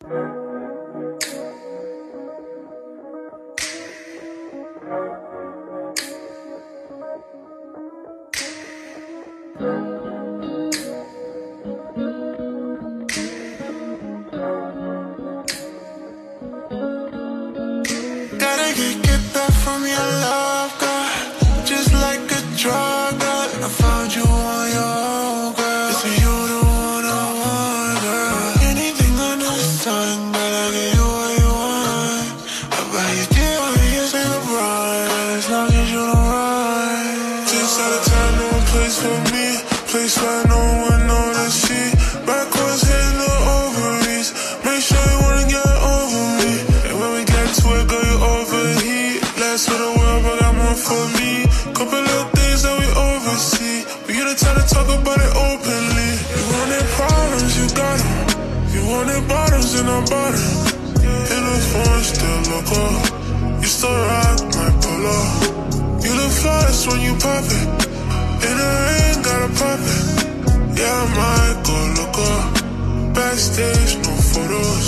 Get that from your love, girl. Just like a drug, girl. I found you on your own, girl. It's you the one I want, girl. Anything under the sun, girl, I get you what you want. I buy you deal, you say the bride, as long as you don't run. Just out of time, no place for me. Place where no one know to see. Backwards, head, no ovaries. Make sure you wanna get over me. And when we get to it, girl, you overheat. Last for the world, but got more for me. Couple little things that we oversee. We get a time to talk about it openly. You wanted problems, you got them. You wanted bottoms, and I bought them. In the phone, still look up. You still rock my polo. You look flawless when you pop it. In the rain, gotta pop it. Yeah, I might go look up. Backstage, no photos.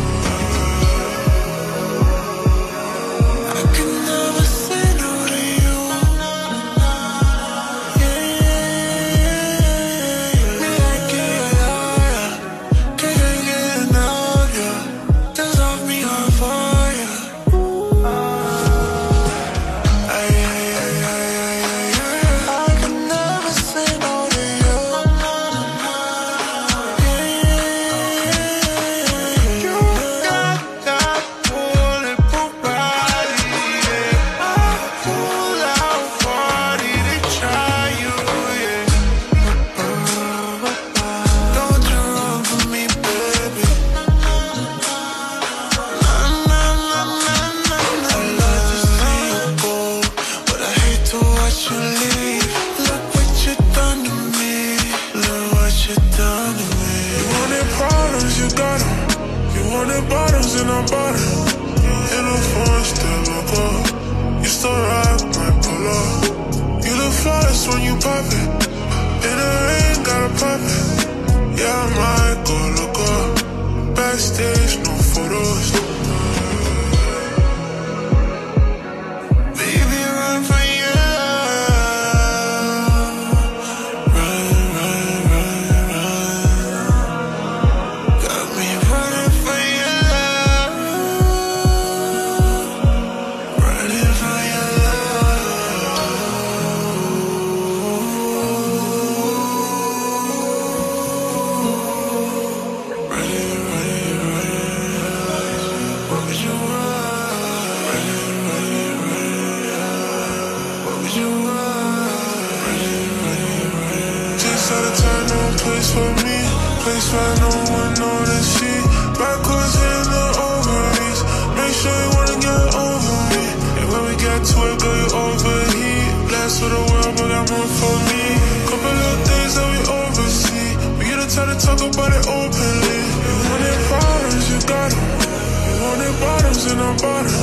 Bottoms and I bought it. In the phone, still look up. You still rock my polo. You look flawless when you pop it. In the rain, gotta pop it. Yeah, I might go look up. Backstage, no photos. Baby, run for your love. Run, run, run, run. Got me running for your place for me, place where no one know to see. Backwards in the ovaries. Make sure you wanna get over me. And when we get to it, girl, you overheat. Last for the world, but got more for me. Couple little things that we oversee. We get a time to talk about it openly. You wanted problems, you got them. You wanted bottoms, and I bought them.